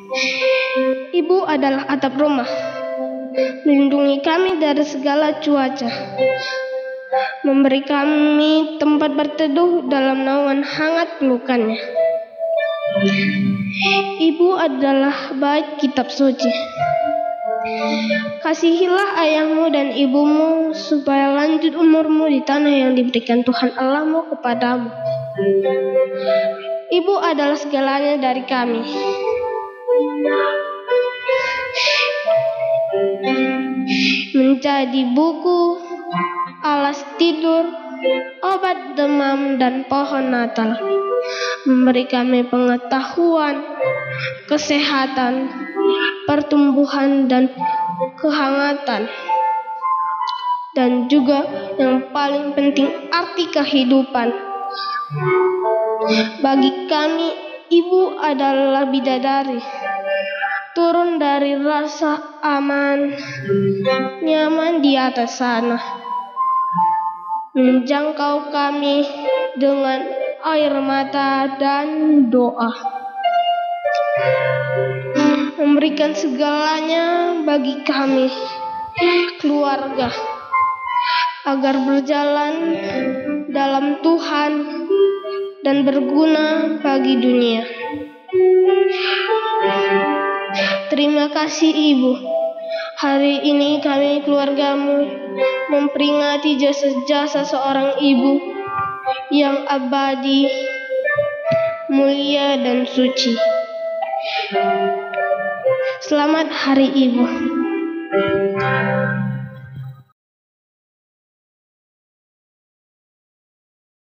Ibu adalah atap rumah, melindungi kami dari segala cuaca, memberi kami tempat berteduh dalam naungan hangat pelukannya. Ibu adalah bait kitab suci. Kasihilah ayahmu dan ibumu supaya lanjut umurmu di tanah yang diberikan Tuhan Allahmu kepadamu. Ibu adalah segalanya dari kami. Menjadi buku, alas tidur, obat demam dan pohon Natal, memberi kami pengetahuan, kesehatan, pertumbuhan dan kehangatan, dan juga yang paling penting arti kehidupan. Bagi kami, ibu adalah bidadari, turun dari rasa aman, nyaman di atas sana, menjangkau kami dengan air mata dan doa, memberikan segalanya bagi kami, keluarga, agar berjalan dalam Tuhan dan berguna bagi dunia. Terima kasih Ibu. Hari ini kami keluargamu memperingati jasa-jasa seorang ibu yang abadi, mulia dan suci. Selamat Hari Ibu.